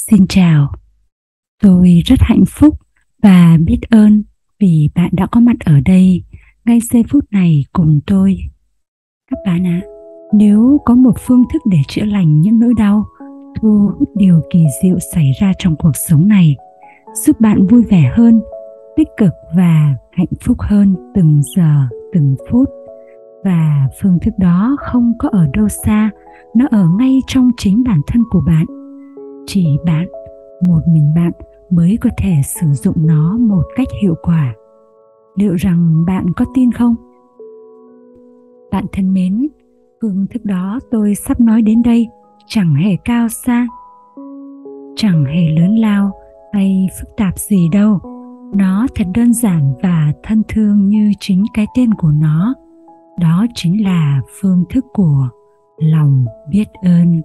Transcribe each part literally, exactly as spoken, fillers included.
Xin chào, tôi rất hạnh phúc và biết ơn vì bạn đã có mặt ở đây ngay giây phút này cùng tôi. Các bạn ạ, à, nếu có một phương thức để chữa lành những nỗi đau, thu hút điều kỳ diệu xảy ra trong cuộc sống này, giúp bạn vui vẻ hơn, tích cực và hạnh phúc hơn từng giờ, từng phút. Và phương thức đó không có ở đâu xa, nó ở ngay trong chính bản thân của bạn. Chỉ bạn, một mình bạn mới có thể sử dụng nó một cách hiệu quả. Liệu rằng bạn có tin không? Bạn thân mến, phương thức đó tôi sắp nói đến đây chẳng hề cao xa, chẳng hề lớn lao hay phức tạp gì đâu. Nó thật đơn giản và thân thương như chính cái tên của nó. Đó chính là phương thức của lòng biết ơn.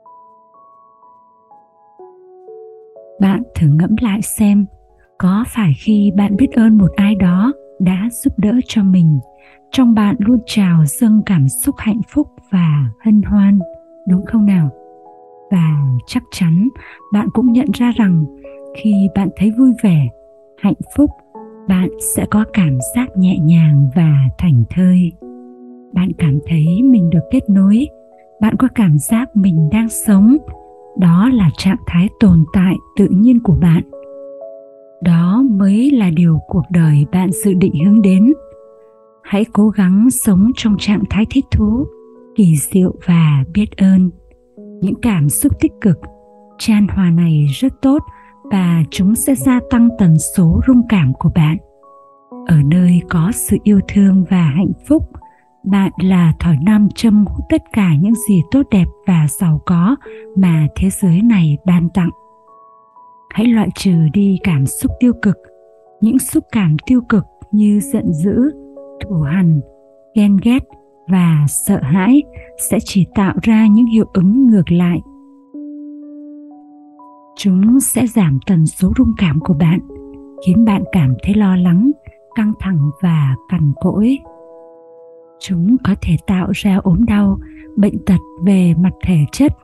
Bạn thử ngẫm lại xem, có phải khi bạn biết ơn một ai đó đã giúp đỡ cho mình, trong bạn luôn trào dâng cảm xúc hạnh phúc và hân hoan, đúng không nào? Và chắc chắn bạn cũng nhận ra rằng khi bạn thấy vui vẻ, hạnh phúc, bạn sẽ có cảm giác nhẹ nhàng và thảnh thơi. Bạn cảm thấy mình được kết nối, bạn có cảm giác mình đang sống. Đó là trạng thái tồn tại tự nhiên của bạn. Đó mới là điều cuộc đời bạn dự định hướng đến. Hãy cố gắng sống trong trạng thái thích thú, kỳ diệu và biết ơn. Những cảm xúc tích cực, chan hòa này rất tốt và chúng sẽ gia tăng tần số rung cảm của bạn. Ở nơi có sự yêu thương và hạnh phúc, bạn là thỏi nam châm hút tất cả những gì tốt đẹp và giàu có mà thế giới này ban tặng. Hãy loại trừ đi cảm xúc tiêu cực. Những xúc cảm tiêu cực như giận dữ, thù hằn, ghen ghét và sợ hãi sẽ chỉ tạo ra những hiệu ứng ngược lại. Chúng sẽ giảm tần số rung cảm của bạn, khiến bạn cảm thấy lo lắng, căng thẳng và cằn cỗi. Chúng có thể tạo ra ốm đau, bệnh tật về mặt thể chất.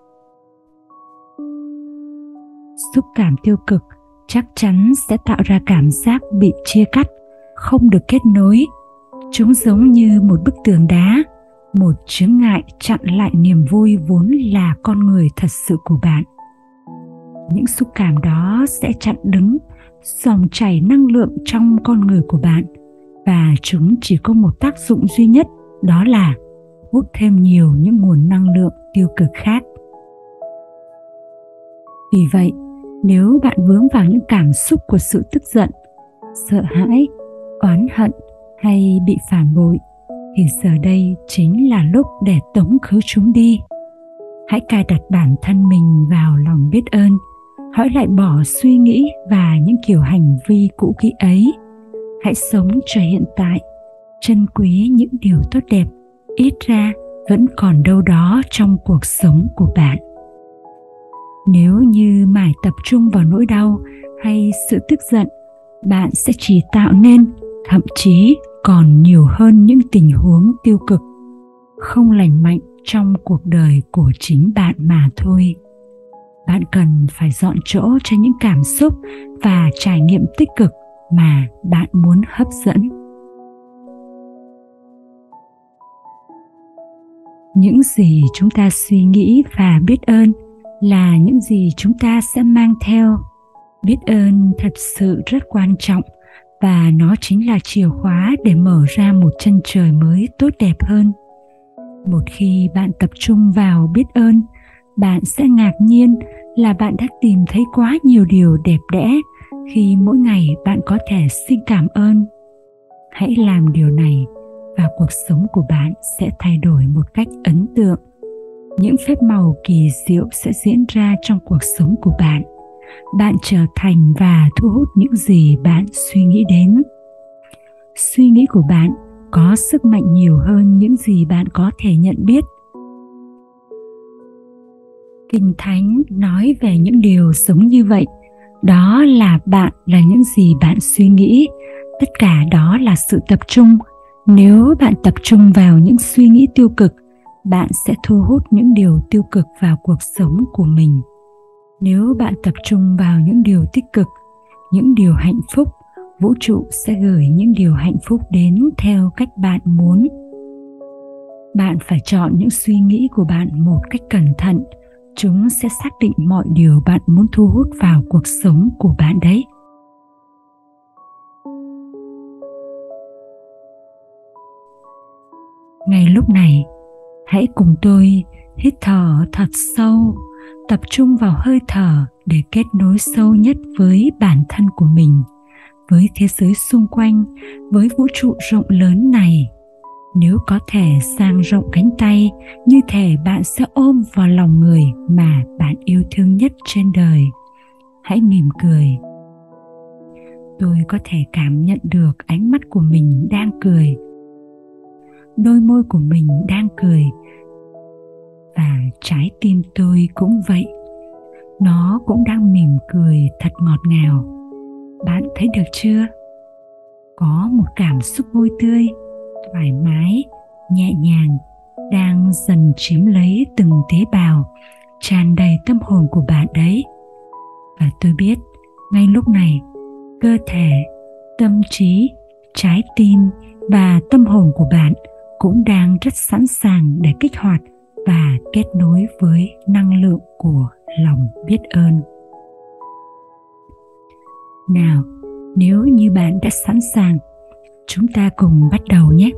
Xúc cảm tiêu cực chắc chắn sẽ tạo ra cảm giác bị chia cắt, không được kết nối. Chúng giống như một bức tường đá, một chướng ngại chặn lại niềm vui vốn là con người thật sự của bạn. Những xúc cảm đó sẽ chặn đứng dòng chảy năng lượng trong con người của bạn, và chúng chỉ có một tác dụng duy nhất, đó là hút thêm nhiều những nguồn năng lượng tiêu cực khác. Vì vậy, nếu bạn vướng vào những cảm xúc của sự tức giận, sợ hãi, oán hận hay bị phản bội, thì giờ đây chính là lúc để tống khứ chúng đi. Hãy cài đặt bản thân mình vào lòng biết ơn. Hãy lại bỏ suy nghĩ và những kiểu hành vi cũ kỹ ấy. Hãy sống cho hiện tại, trân quý những điều tốt đẹp, ít ra vẫn còn đâu đó trong cuộc sống của bạn. Nếu như mãi tập trung vào nỗi đau hay sự tức giận, bạn sẽ chỉ tạo nên, thậm chí còn nhiều hơn những tình huống tiêu cực, không lành mạnh trong cuộc đời của chính bạn mà thôi. Bạn cần phải dọn chỗ cho những cảm xúc và trải nghiệm tích cực mà bạn muốn hấp dẫn. Những gì chúng ta suy nghĩ và biết ơn là những gì chúng ta sẽ mang theo. Biết ơn thật sự rất quan trọng, và nó chính là chìa khóa để mở ra một chân trời mới tốt đẹp hơn. Một khi bạn tập trung vào biết ơn, bạn sẽ ngạc nhiên là bạn đã tìm thấy quá nhiều điều đẹp đẽ khi mỗi ngày bạn có thể xin cảm ơn. Hãy làm điều này và cuộc sống của bạn sẽ thay đổi một cách ấn tượng. Những phép màu kỳ diệu sẽ diễn ra trong cuộc sống của bạn. Bạn trở thành và thu hút những gì bạn suy nghĩ đến. Suy nghĩ của bạn có sức mạnh nhiều hơn những gì bạn có thể nhận biết. Kinh Thánh nói về những điều giống như vậy. Đó là bạn là những gì bạn suy nghĩ. Tất cả đó là sự tập trung. Nếu bạn tập trung vào những suy nghĩ tiêu cực, bạn sẽ thu hút những điều tiêu cực vào cuộc sống của mình. Nếu bạn tập trung vào những điều tích cực, những điều hạnh phúc, vũ trụ sẽ gửi những điều hạnh phúc đến theo cách bạn muốn. Bạn phải chọn những suy nghĩ của bạn một cách cẩn thận. Chúng sẽ xác định mọi điều bạn muốn thu hút vào cuộc sống của bạn đấy. Ngay lúc này, hãy cùng tôi hít thở thật sâu, tập trung vào hơi thở để kết nối sâu nhất với bản thân của mình, với thế giới xung quanh, với vũ trụ rộng lớn này. Nếu có thể dang rộng cánh tay, như thể bạn sẽ ôm vào lòng người mà bạn yêu thương nhất trên đời. Hãy mỉm cười. Tôi có thể cảm nhận được ánh mắt của mình đang cười, đôi môi của mình đang cười, và trái tim tôi cũng vậy. Nó cũng đang mỉm cười thật ngọt ngào. Bạn thấy được chưa? Có một cảm xúc vui tươi, thoải mái, nhẹ nhàng đang dần chiếm lấy từng tế bào, tràn đầy tâm hồn của bạn đấy. Và tôi biết ngay lúc này, cơ thể, tâm trí, trái tim và tâm hồn của bạn cũng đang rất sẵn sàng để kích hoạt và kết nối với năng lượng của lòng biết ơn. Nào, nếu như bạn đã sẵn sàng, chúng ta cùng bắt đầu nhé.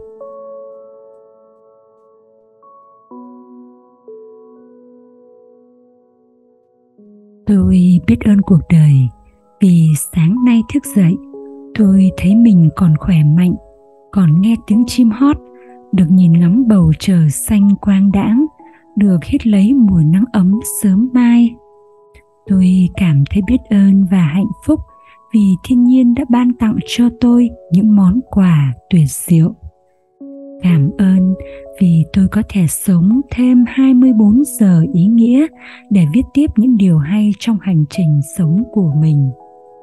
Tôi biết ơn cuộc đời vì sáng nay thức dậy, tôi thấy mình còn khỏe mạnh, còn nghe tiếng chim hót, được nhìn ngắm bầu trời xanh quang đãng, được hít lấy mùi nắng ấm sớm mai. Tôi cảm thấy biết ơn và hạnh phúc vì thiên nhiên đã ban tặng cho tôi những món quà tuyệt diệu. Cảm ơn vì tôi có thể sống thêm hai mươi bốn giờ ý nghĩa để viết tiếp những điều hay trong hành trình sống của mình.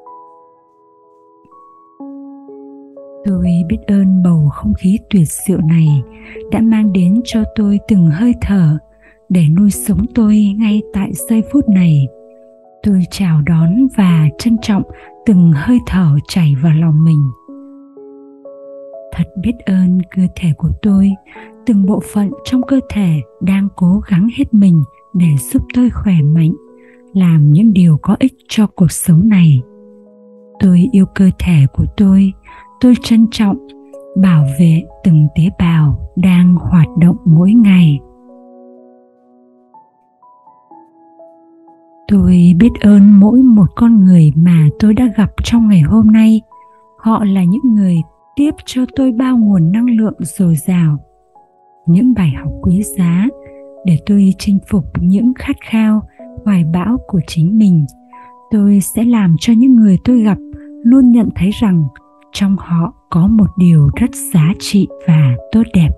Tôi biết ơn bầu không khí tuyệt diệu này đã mang đến cho tôi từng hơi thở để nuôi sống tôi ngay tại giây phút này. Tôi chào đón và trân trọng từng hơi thở chảy vào lòng mình. Thật biết ơn cơ thể của tôi, từng bộ phận trong cơ thể đang cố gắng hết mình để giúp tôi khỏe mạnh, làm những điều có ích cho cuộc sống này. Tôi yêu cơ thể của tôi, tôi trân trọng, bảo vệ từng tế bào đang hoạt động mỗi ngày. Tôi biết ơn mỗi một con người mà tôi đã gặp trong ngày hôm nay. Họ là những người tiếp cho tôi bao nguồn năng lượng dồi dào, những bài học quý giá để tôi chinh phục những khát khao, hoài bão của chính mình. Tôi sẽ làm cho những người tôi gặp luôn nhận thấy rằng trong họ có một điều rất giá trị và tốt đẹp.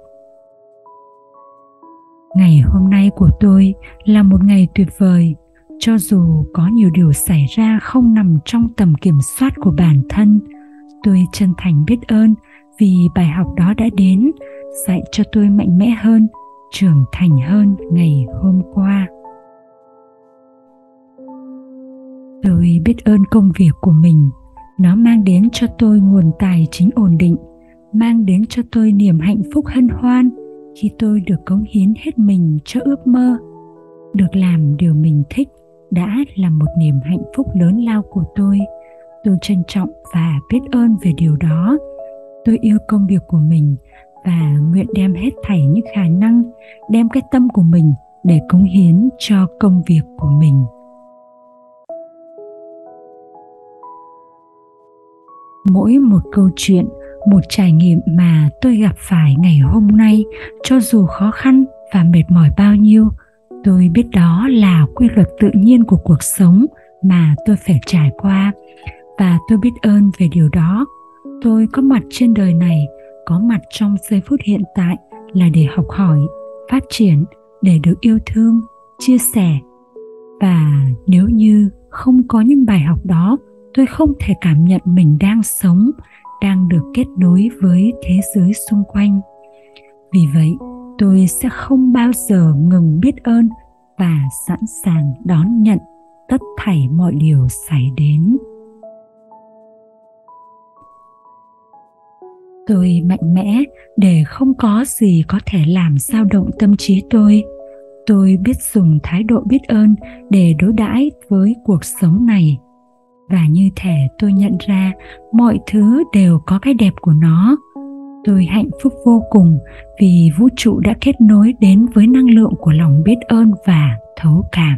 Ngày hôm nay của tôi là một ngày tuyệt vời. Cho dù có nhiều điều xảy ra không nằm trong tầm kiểm soát của bản thân, tôi chân thành biết ơn vì bài học đó đã đến, dạy cho tôi mạnh mẽ hơn, trưởng thành hơn ngày hôm qua. Tôi biết ơn công việc của mình. Nó mang đến cho tôi nguồn tài chính ổn định, mang đến cho tôi niềm hạnh phúc hân hoan khi tôi được cống hiến hết mình cho ước mơ. Được làm điều mình thích đã là một niềm hạnh phúc lớn lao của tôi. Tôi trân trọng và biết ơn về điều đó. Tôi yêu công việc của mình và nguyện đem hết thảy những khả năng, đem cái tâm của mình để cống hiến cho công việc của mình. Mỗi một câu chuyện, một trải nghiệm mà tôi gặp phải ngày hôm nay, cho dù khó khăn và mệt mỏi bao nhiêu, tôi biết đó là quy luật tự nhiên của cuộc sống mà tôi phải trải qua, và tôi biết ơn về điều đó. Tôi có mặt trên đời này, có mặt trong giây phút hiện tại là để học hỏi, phát triển, để được yêu thương, chia sẻ. Và nếu như không có những bài học đó, tôi không thể cảm nhận mình đang sống, đang được kết nối với thế giới xung quanh. Vì vậy, tôi sẽ không bao giờ ngừng biết ơn và sẵn sàng đón nhận tất thảy mọi điều xảy đến. Tôi mạnh mẽ để không có gì có thể làm dao động tâm trí tôi. Tôi biết dùng thái độ biết ơn để đối đãi với cuộc sống này. Và như thể tôi nhận ra mọi thứ đều có cái đẹp của nó. Tôi hạnh phúc vô cùng vì vũ trụ đã kết nối đến với năng lượng của lòng biết ơn và thấu cảm.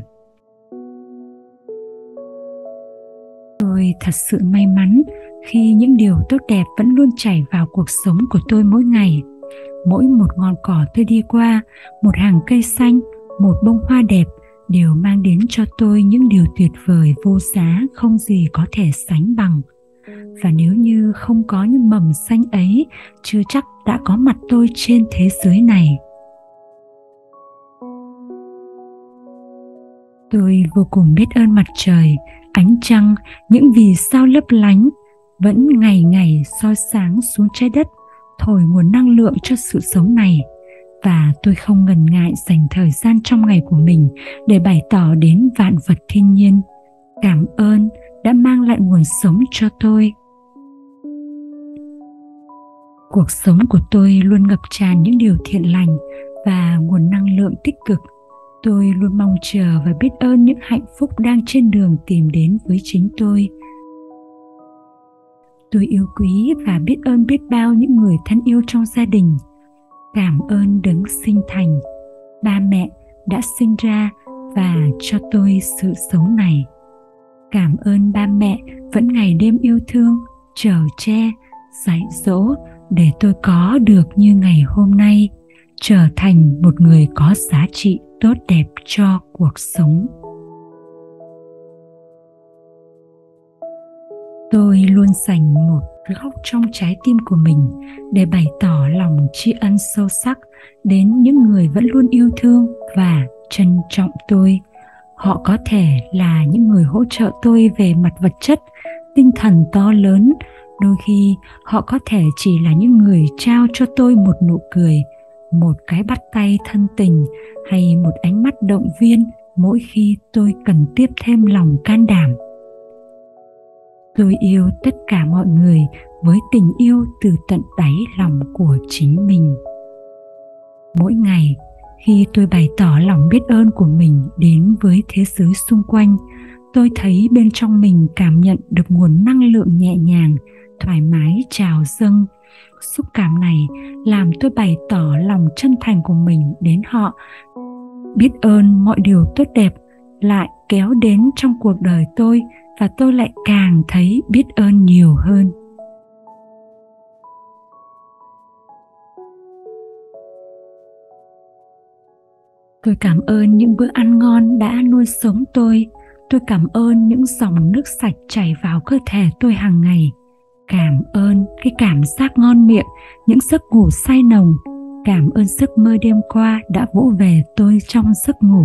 Tôi thật sự may mắn khi những điều tốt đẹp vẫn luôn chảy vào cuộc sống của tôi mỗi ngày. Mỗi một ngọn cỏ tôi đi qua, một hàng cây xanh, một bông hoa đẹp đều mang đến cho tôi những điều tuyệt vời vô giá không gì có thể sánh bằng. Và nếu như không có những mầm xanh ấy, chưa chắc đã có mặt tôi trên thế giới này. Tôi vô cùng biết ơn mặt trời, ánh trăng, những vì sao lấp lánh vẫn ngày ngày soi sáng xuống trái đất, thổi nguồn năng lượng cho sự sống này. Và tôi không ngần ngại dành thời gian trong ngày của mình để bày tỏ đến vạn vật thiên nhiên. Cảm ơn đã mang lại nguồn sống cho tôi. Cuộc sống của tôi luôn ngập tràn những điều thiện lành và nguồn năng lượng tích cực. Tôi luôn mong chờ và biết ơn những hạnh phúc đang trên đường tìm đến với chính tôi. Tôi yêu quý và biết ơn biết bao những người thân yêu trong gia đình. Cảm ơn đấng sinh thành, ba mẹ đã sinh ra và cho tôi sự sống này. Cảm ơn ba mẹ vẫn ngày đêm yêu thương, chở che, dạy dỗ để tôi có được như ngày hôm nay, trở thành một người có giá trị tốt đẹp cho cuộc sống. Tôi luôn dành một góc trong trái tim của mình để bày tỏ lòng tri ân sâu sắc đến những người vẫn luôn yêu thương và trân trọng tôi. Họ có thể là những người hỗ trợ tôi về mặt vật chất, tinh thần to lớn. Đôi khi họ có thể chỉ là những người trao cho tôi một nụ cười, một cái bắt tay thân tình hay một ánh mắt động viên mỗi khi tôi cần tiếp thêm lòng can đảm. Tôi yêu tất cả mọi người với tình yêu từ tận đáy lòng của chính mình. Mỗi ngày, khi tôi bày tỏ lòng biết ơn của mình đến với thế giới xung quanh, tôi thấy bên trong mình cảm nhận được nguồn năng lượng nhẹ nhàng, thoải mái trào dâng. Xúc cảm này làm tôi bày tỏ lòng chân thành của mình đến họ. Biết ơn mọi điều tốt đẹp lại kéo đến trong cuộc đời tôi và tôi lại càng thấy biết ơn nhiều hơn. Tôi cảm ơn những bữa ăn ngon đã nuôi sống tôi. Tôi cảm ơn những dòng nước sạch chảy vào cơ thể tôi hàng ngày. Cảm ơn cái cảm giác ngon miệng, những giấc ngủ say nồng. Cảm ơn giấc mơ đêm qua đã vỗ về tôi trong giấc ngủ.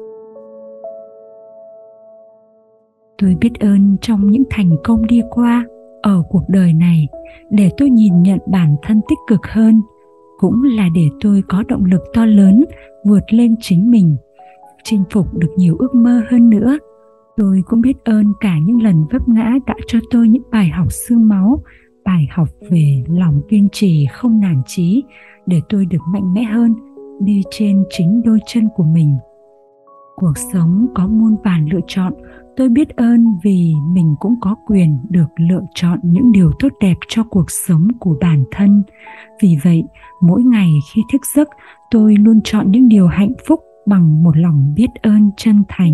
Tôi biết ơn trong những thành công đi qua ở cuộc đời này để tôi nhìn nhận bản thân tích cực hơn, cũng là để tôi có động lực to lớn vượt lên chính mình, chinh phục được nhiều ước mơ hơn nữa. Tôi cũng biết ơn cả những lần vấp ngã đã cho tôi những bài học xương máu, bài học về lòng kiên trì không nản chí để tôi được mạnh mẽ hơn, đi trên chính đôi chân của mình. Cuộc sống có muôn vàn lựa chọn, tôi biết ơn vì mình cũng có quyền được lựa chọn những điều tốt đẹp cho cuộc sống của bản thân. Vì vậy, mỗi ngày khi thức giấc, tôi luôn chọn những điều hạnh phúc bằng một lòng biết ơn chân thành.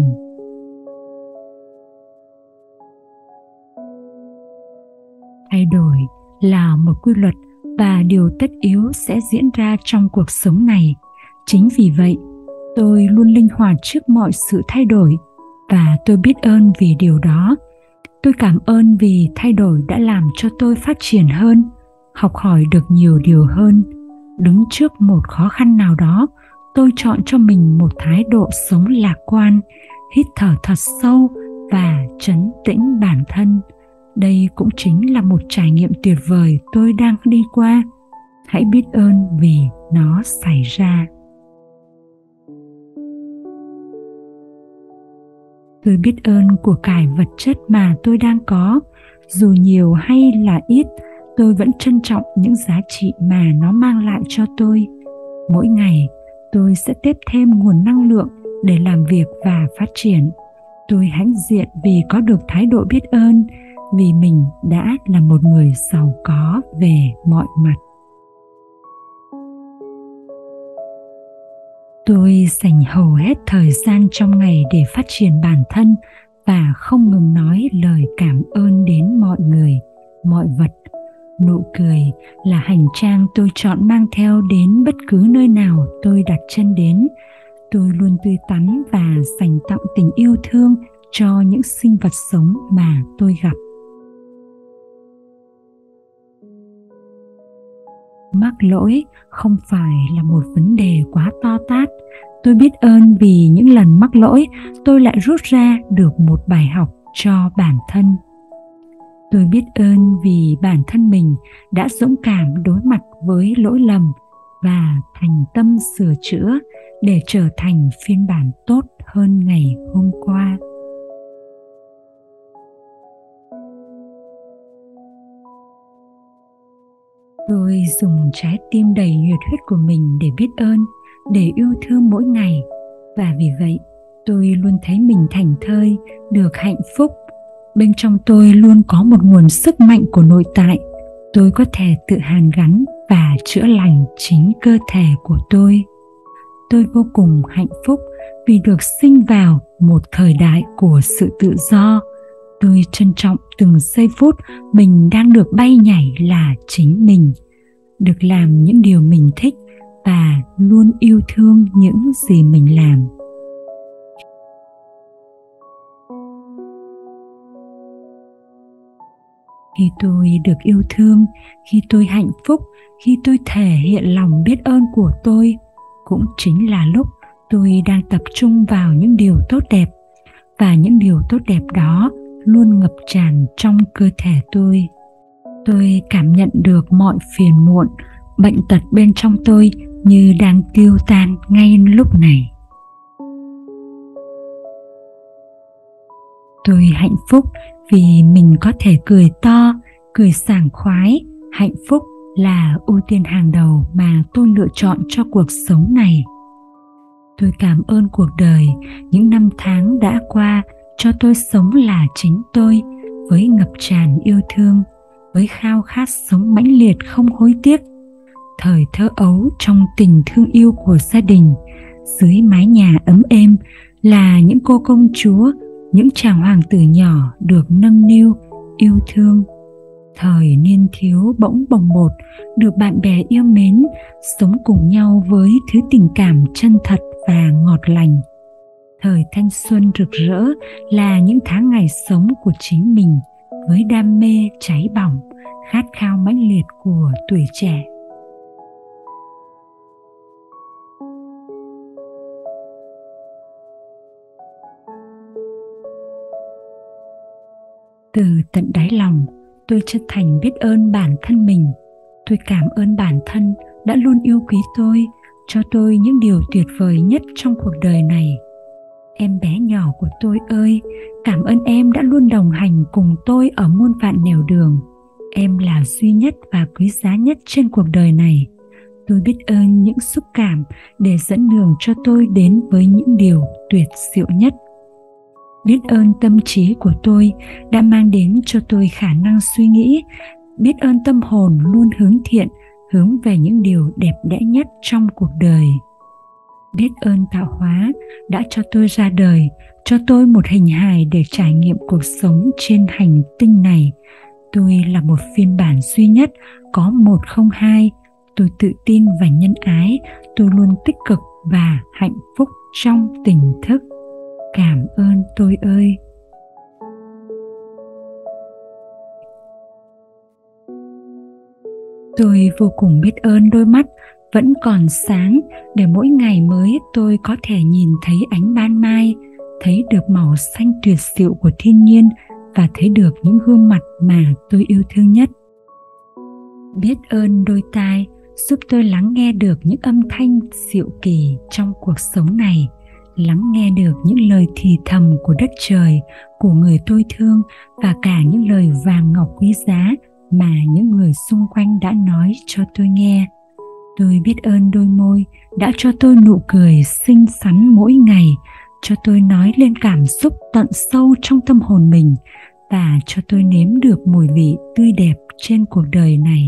Thay đổi là một quy luật và điều tất yếu sẽ diễn ra trong cuộc sống này. Chính vì vậy, tôi luôn linh hoạt trước mọi sự thay đổi và tôi biết ơn vì điều đó. Tôi cảm ơn vì thay đổi đã làm cho tôi phát triển hơn, học hỏi được nhiều điều hơn. Đứng trước một khó khăn nào đó, tôi chọn cho mình một thái độ sống lạc quan, hít thở thật sâu và trấn tĩnh bản thân. Đây cũng chính là một trải nghiệm tuyệt vời tôi đang đi qua. Hãy biết ơn vì nó xảy ra. Tôi biết ơn của cải vật chất mà tôi đang có, dù nhiều hay là ít, tôi vẫn trân trọng những giá trị mà nó mang lại cho tôi. Mỗi ngày, tôi sẽ tiếp thêm nguồn năng lượng để làm việc và phát triển. Tôi hãnh diện vì có được thái độ biết ơn, vì mình đã là một người giàu có về mọi mặt. Tôi dành hầu hết thời gian trong ngày để phát triển bản thân và không ngừng nói lời cảm ơn đến mọi người, mọi vật. Nụ cười là hành trang tôi chọn mang theo đến bất cứ nơi nào tôi đặt chân đến. Tôi luôn tươi tắn và dành tặng tình yêu thương cho những sinh vật sống mà tôi gặp. Mắc lỗi không phải là một vấn đề quá to tát. Tôi biết ơn vì những lần mắc lỗi, tôi lại rút ra được một bài học cho bản thân. Tôi biết ơn vì bản thân mình đã dũng cảm đối mặt với lỗi lầm và thành tâm sửa chữa để trở thành phiên bản tốt hơn ngày hôm qua. Tôi dùng trái tim đầy nhiệt huyết của mình để biết ơn, để yêu thương mỗi ngày. Và vì vậy, tôi luôn thấy mình thảnh thơi, được hạnh phúc. Bên trong tôi luôn có một nguồn sức mạnh của nội tại. Tôi có thể tự hàn gắn và chữa lành chính cơ thể của tôi. Tôi vô cùng hạnh phúc vì được sinh vào một thời đại của sự tự do. Tôi trân trọng từng giây phút mình đang được bay nhảy là chính mình, được làm những điều mình thích và luôn yêu thương những gì mình làm. Khi tôi được yêu thương, khi tôi hạnh phúc, khi tôi thể hiện lòng biết ơn của tôi, cũng chính là lúc tôi đang tập trung vào những điều tốt đẹp, và những điều tốt đẹp đó luôn ngập tràn trong cơ thể tôi. Tôi cảm nhận được mọi phiền muộn, bệnh tật bên trong tôi như đang tiêu tan ngay lúc này. Tôi hạnh phúc vì mình có thể cười to, cười sảng khoái. Hạnh phúc là ưu tiên hàng đầu mà tôi lựa chọn cho cuộc sống này. Tôi cảm ơn cuộc đời, những năm tháng đã qua cho tôi sống là chính tôi, với ngập tràn yêu thương, với khao khát sống mãnh liệt không hối tiếc. Thời thơ ấu trong tình thương yêu của gia đình, dưới mái nhà ấm êm là những cô công chúa, những chàng hoàng tử nhỏ được nâng niu, yêu thương. Thời niên thiếu bỗng bồng bột, được bạn bè yêu mến, sống cùng nhau với thứ tình cảm chân thật và ngọt lành. Thời thanh xuân rực rỡ là những tháng ngày sống của chính mình, với đam mê cháy bỏng, khát khao mãnh liệt của tuổi trẻ. Từ tận đáy lòng, tôi chân thành biết ơn bản thân mình. Tôi cảm ơn bản thân đã luôn yêu quý tôi, cho tôi những điều tuyệt vời nhất trong cuộc đời này. Em bé nhỏ của tôi ơi, cảm ơn em đã luôn đồng hành cùng tôi ở muôn vàn nẻo đường. Em là duy nhất và quý giá nhất trên cuộc đời này. Tôi biết ơn những xúc cảm để dẫn đường cho tôi đến với những điều tuyệt diệu nhất. Biết ơn tâm trí của tôi đã mang đến cho tôi khả năng suy nghĩ. Biết ơn tâm hồn luôn hướng thiện, hướng về những điều đẹp đẽ nhất trong cuộc đời. Biết ơn tạo hóa đã cho tôi ra đời, cho tôi một hình hài để trải nghiệm cuộc sống trên hành tinh này. Tôi là một phiên bản duy nhất, có một không hai. Tôi tự tin và nhân ái, tôi luôn tích cực và hạnh phúc trong tỉnh thức. Cảm ơn tôi ơi! Tôi vô cùng biết ơn đôi mắt vẫn còn sáng để mỗi ngày mới tôi có thể nhìn thấy ánh ban mai, thấy được màu xanh tuyệt diệu của thiên nhiên và thấy được những gương mặt mà tôi yêu thương nhất. Biết ơn đôi tai giúp tôi lắng nghe được những âm thanh diệu kỳ trong cuộc sống này, lắng nghe được những lời thì thầm của đất trời, của người tôi thương và cả những lời vàng ngọc quý giá mà những người xung quanh đã nói cho tôi nghe. Tôi biết ơn đôi môi đã cho tôi nụ cười xinh xắn mỗi ngày, cho tôi nói lên cảm xúc tận sâu trong tâm hồn mình và cho tôi nếm được mùi vị tươi đẹp trên cuộc đời này.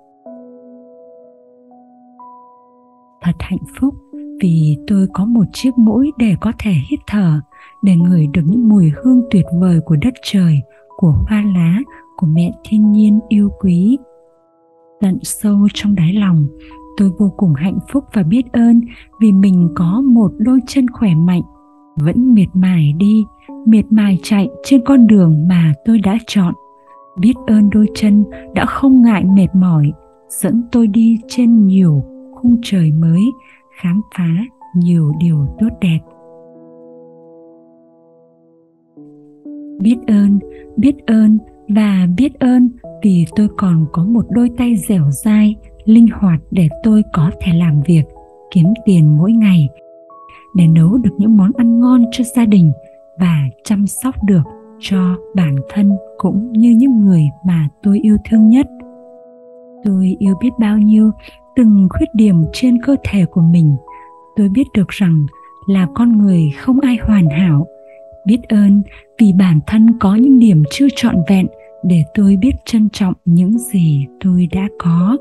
Thật hạnh phúc vì tôi có một chiếc mũi để có thể hít thở, để ngửi được những mùi hương tuyệt vời của đất trời, của hoa lá, của mẹ thiên nhiên yêu quý. Tận sâu trong đáy lòng, tôi vô cùng hạnh phúc và biết ơn vì mình có một đôi chân khỏe mạnh, vẫn miệt mài đi, miệt mài chạy trên con đường mà tôi đã chọn. Biết ơn đôi chân đã không ngại mệt mỏi, dẫn tôi đi trên nhiều khung trời mới, khám phá nhiều điều tốt đẹp. Biết ơn, biết ơn và biết ơn vì tôi còn có một đôi tay dẻo dai, linh hoạt để tôi có thể làm việc, kiếm tiền mỗi ngày, để nấu được những món ăn ngon cho gia đình và chăm sóc được cho bản thân cũng như những người mà tôi yêu thương nhất. Tôi yêu biết bao nhiêu từng khuyết điểm trên cơ thể của mình. Tôi biết được rằng là con người không ai hoàn hảo. Biết ơn vì bản thân có những điểm chưa trọn vẹn để tôi biết trân trọng những gì tôi đã có.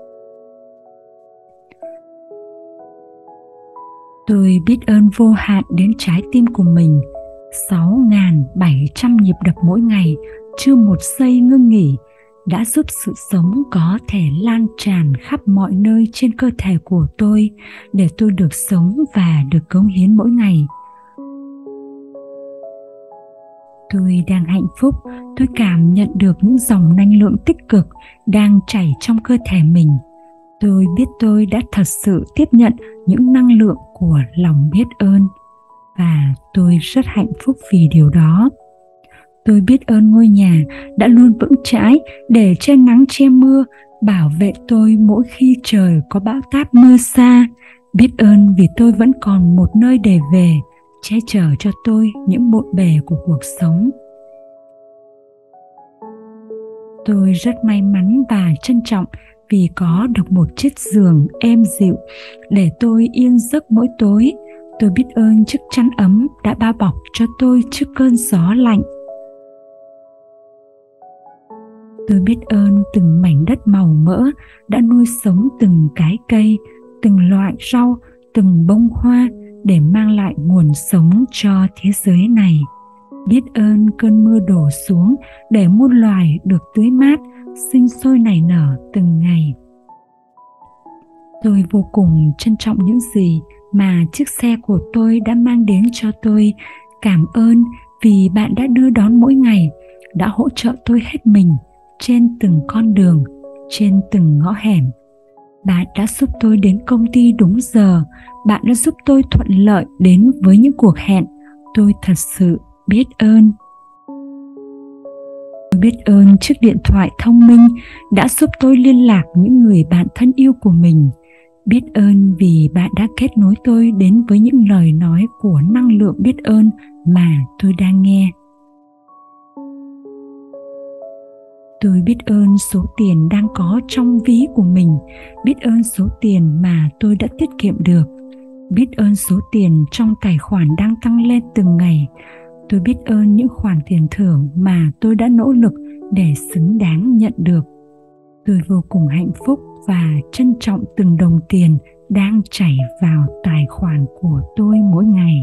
Tôi biết ơn vô hạn đến trái tim của mình. sáu nghìn bảy trăm nhịp đập mỗi ngày, chưa một giây ngưng nghỉ, đã giúp sự sống có thể lan tràn khắp mọi nơi trên cơ thể của tôi để tôi được sống và được cống hiến mỗi ngày. Tôi đang hạnh phúc, tôi cảm nhận được những dòng năng lượng tích cực đang chảy trong cơ thể mình. Tôi biết tôi đã thật sự tiếp nhận những năng lượng của lòng biết ơn và tôi rất hạnh phúc vì điều đó. Tôi biết ơn ngôi nhà đã luôn vững chãi để che nắng che mưa, bảo vệ tôi mỗi khi trời có bão táp mưa xa. Biết ơn vì tôi vẫn còn một nơi để về, che chở cho tôi những bộn bề của cuộc sống. Tôi rất may mắn và trân trọng vì có được một chiếc giường êm dịu để tôi yên giấc mỗi tối. Tôi biết ơn chiếc chăn ấm đã bao bọc cho tôi trước cơn gió lạnh. Tôi biết ơn từng mảnh đất màu mỡ đã nuôi sống từng cái cây, từng loại rau, từng bông hoa để mang lại nguồn sống cho thế giới này. Biết ơn cơn mưa đổ xuống để muôn loài được tưới mát, sinh sôi nảy nở từng ngày. Tôi vô cùng trân trọng những gì mà chiếc xe của tôi đã mang đến cho tôi. Cảm ơn vì bạn đã đưa đón mỗi ngày, đã hỗ trợ tôi hết mình trên từng con đường, trên từng ngõ hẻm. Bạn đã giúp tôi đến công ty đúng giờ, bạn đã giúp tôi thuận lợi đến với những cuộc hẹn. Tôi thật sự biết ơn. Tôi biết ơn chiếc điện thoại thông minh đã giúp tôi liên lạc những người bạn thân yêu của mình. Biết ơn vì bạn đã kết nối tôi đến với những lời nói của năng lượng biết ơn mà tôi đang nghe. Tôi biết ơn số tiền đang có trong ví của mình, biết ơn số tiền mà tôi đã tiết kiệm được, biết ơn số tiền trong tài khoản đang tăng lên từng ngày. Tôi biết ơn những khoản tiền thưởng mà tôi đã nỗ lực để xứng đáng nhận được. Tôi vô cùng hạnh phúc và trân trọng từng đồng tiền đang chảy vào tài khoản của tôi mỗi ngày.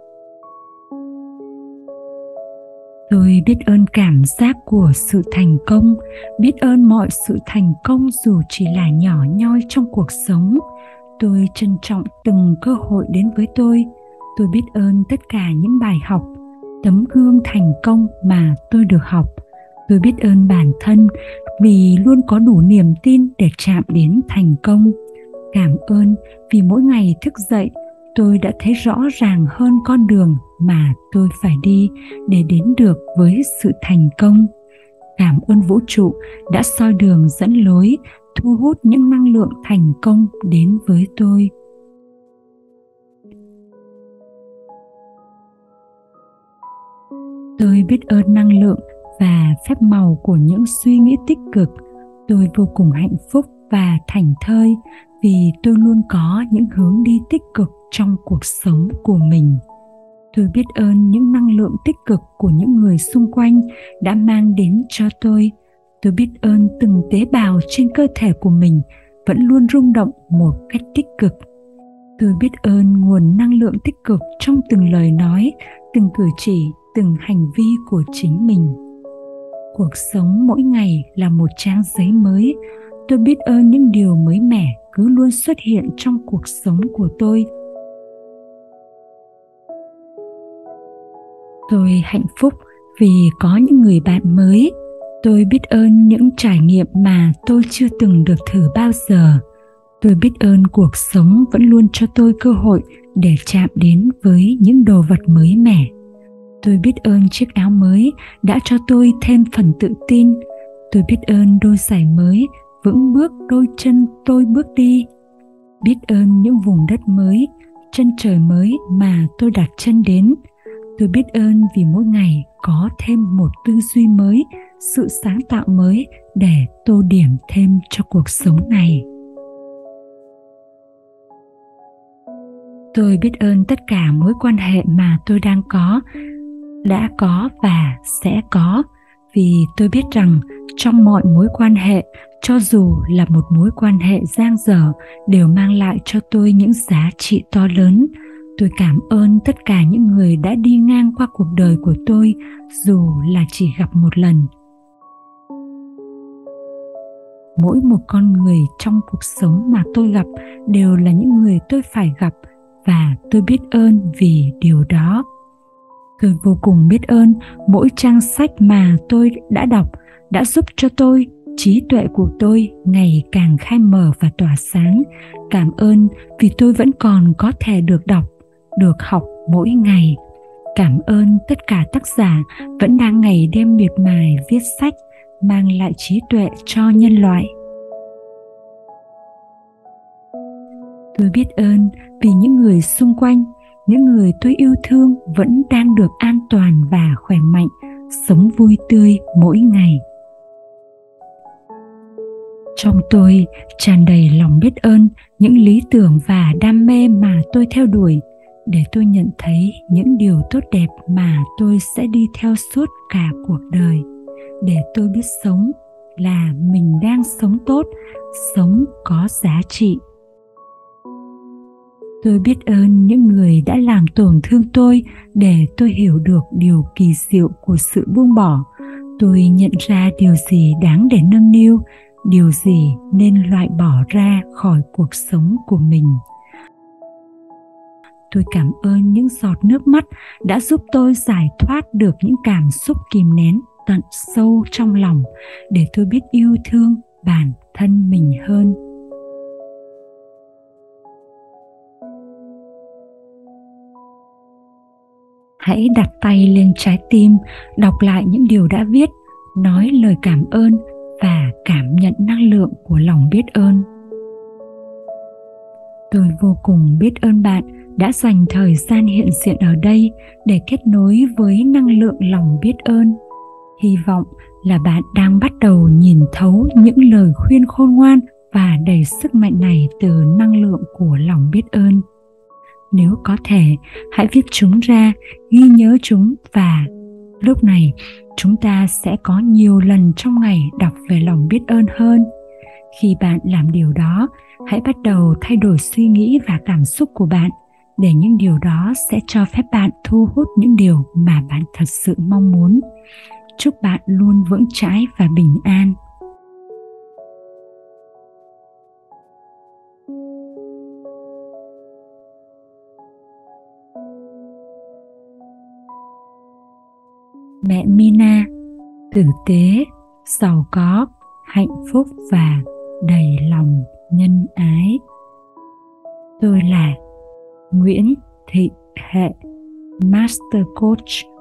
Tôi biết ơn cảm giác của sự thành công, biết ơn mọi sự thành công dù chỉ là nhỏ nhoi trong cuộc sống. Tôi trân trọng từng cơ hội đến với tôi. Tôi biết ơn tất cả những bài học, tấm gương thành công mà tôi được học. Tôi biết ơn bản thân vì luôn có đủ niềm tin để chạm đến thành công. Cảm ơn vì mỗi ngày thức dậy, tôi đã thấy rõ ràng hơn con đường mà tôi phải đi để đến được với sự thành công. Cảm ơn vũ trụ đã soi đường dẫn lối, thu hút những năng lượng thành công đến với tôi. Tôi biết ơn năng lượng và phép màu của những suy nghĩ tích cực. Tôi vô cùng hạnh phúc và thảnh thơi vì tôi luôn có những hướng đi tích cực trong cuộc sống của mình. Tôi biết ơn những năng lượng tích cực của những người xung quanh đã mang đến cho tôi. Tôi biết ơn từng tế bào trên cơ thể của mình vẫn luôn rung động một cách tích cực. Tôi biết ơn nguồn năng lượng tích cực trong từng lời nói, từng cử chỉ, từng hành vi của chính mình. Cuộc sống mỗi ngày là một trang giấy mới. Tôi biết ơn những điều mới mẻ cứ luôn xuất hiện trong cuộc sống của tôi. Tôi hạnh phúc vì có những người bạn mới. Tôi biết ơn những trải nghiệm mà tôi chưa từng được thử bao giờ. Tôi biết ơn cuộc sống vẫn luôn cho tôi cơ hội để chạm đến với những đồ vật mới mẻ. Tôi biết ơn chiếc áo mới đã cho tôi thêm phần tự tin. Tôi biết ơn đôi giày mới vững bước đôi chân tôi bước đi. Biết ơn những vùng đất mới, chân trời mới mà tôi đặt chân đến. Tôi biết ơn vì mỗi ngày có thêm một tư duy mới, sự sáng tạo mới để tô điểm thêm cho cuộc sống này. Tôi biết ơn tất cả mối quan hệ mà tôi đang có, đã có và sẽ có, vì tôi biết rằng trong mọi mối quan hệ, cho dù là một mối quan hệ dang dở, đều mang lại cho tôi những giá trị to lớn. Tôi cảm ơn tất cả những người đã đi ngang qua cuộc đời của tôi, dù là chỉ gặp một lần. Mỗi một con người trong cuộc sống mà tôi gặp đều là những người tôi phải gặp, và tôi biết ơn vì điều đó. Tôi vô cùng biết ơn mỗi trang sách mà tôi đã đọc đã giúp cho tôi, trí tuệ của tôi ngày càng khai mở và tỏa sáng. Cảm ơn vì tôi vẫn còn có thể được đọc, được học mỗi ngày. Cảm ơn tất cả tác giả vẫn đang ngày đêm miệt mài viết sách, mang lại trí tuệ cho nhân loại. Tôi biết ơn vì những người xung quanh, những người tôi yêu thương vẫn đang được an toàn và khỏe mạnh, sống vui tươi mỗi ngày. Trong tôi tràn đầy lòng biết ơn những lý tưởng và đam mê mà tôi theo đuổi, để tôi nhận thấy những điều tốt đẹp mà tôi sẽ đi theo suốt cả cuộc đời. Để tôi biết sống là mình đang sống tốt, sống có giá trị. Tôi biết ơn những người đã làm tổn thương tôi để tôi hiểu được điều kỳ diệu của sự buông bỏ. Tôi nhận ra điều gì đáng để nâng niu, điều gì nên loại bỏ ra khỏi cuộc sống của mình. Tôi cảm ơn những giọt nước mắt đã giúp tôi giải thoát được những cảm xúc kìm nén tận sâu trong lòng, để tôi biết yêu thương bản thân mình hơn. Hãy đặt tay lên trái tim, đọc lại những điều đã viết, nói lời cảm ơn và cảm nhận năng lượng của lòng biết ơn. Tôi vô cùng biết ơn bạn đã dành thời gian hiện diện ở đây để kết nối với năng lượng lòng biết ơn. Hy vọng là bạn đang bắt đầu nhìn thấu những lời khuyên khôn ngoan và đầy sức mạnh này từ năng lượng của lòng biết ơn. Nếu có thể, hãy viết chúng ra, ghi nhớ chúng, và lúc này chúng ta sẽ có nhiều lần trong ngày đọc về lòng biết ơn hơn. Khi bạn làm điều đó, hãy bắt đầu thay đổi suy nghĩ và cảm xúc của bạn, để những điều đó sẽ cho phép bạn thu hút những điều mà bạn thật sự mong muốn. Chúc bạn luôn vững chãi và bình an. Mẹ Mina, tử tế, giàu có, hạnh phúc và đầy lòng nhân ái. Tôi là Nguyễn Thị Hệ, Master Coach